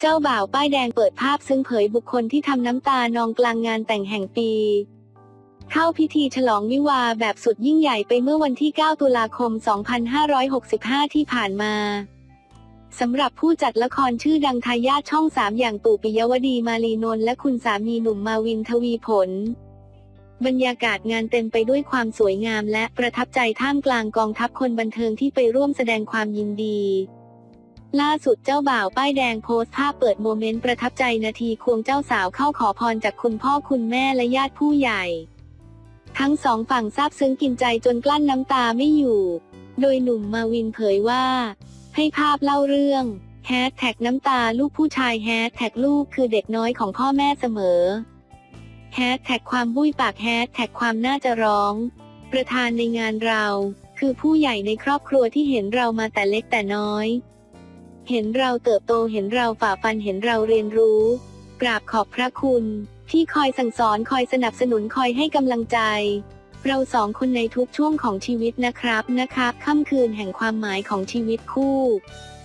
เจ้าบ่าวป้ายแดงเปิดภาพซึ้งเผยบุคคลที่ทำน้ำตานองกลางงานแต่งแห่งปีเข้าพิธีฉลองวิวาห์แบบสุดยิ่งใหญ่ไปเมื่อวันที่ 9 ตุลาคม 2565 ที่ผ่านมาสำหรับผู้จัดละครชื่อดังทายาทช่อง 3 อย่างตู่ ปิยวดี มาลีนนท์และคุณสามีหนุ่มมาวิน ทวีผลบรรยากาศงานเต็มไปด้วยความสวยงามและประทับใจท่ามกลางกองทัพคนบันเทิงที่ไปร่วมแสดงความยินดีล่าสุดเจ้าบ่าวป้ายแดงโพสต์ภาพเปิดโมเมนต์ประทับใจนาทีควงเจ้าสาวเข้าขอพรจากคุณพ่อคุณแม่และญาติผู้ใหญ่ทั้งสองฝั่งซาบซึ้งกินใจจนกลั้นน้ำตาไม่อยู่โดยหนุ่มมาวินเผยว่าให้ภาพเล่าเรื่องน้ำตาลูกผู้ชายลูกคือเด็กน้อยของพ่อแม่เสมอความบุ้ยปากความน่าจะร้องประธานในงานเราคือผู้ใหญ่ในครอบครัวที่เห็นเรามาแต่เล็กแต่น้อยเห็นเราเติบโตเห็นเราฝ่าฟันเห็นเราเรียนรู้กราบขอบพระคุณที่คอยสั่งสอนคอยสนับสนุนคอยให้กำลังใจเราสองคนในทุกช่วงของชีวิตนะครับค่ำคืนแห่งความหมายของชีวิตคู่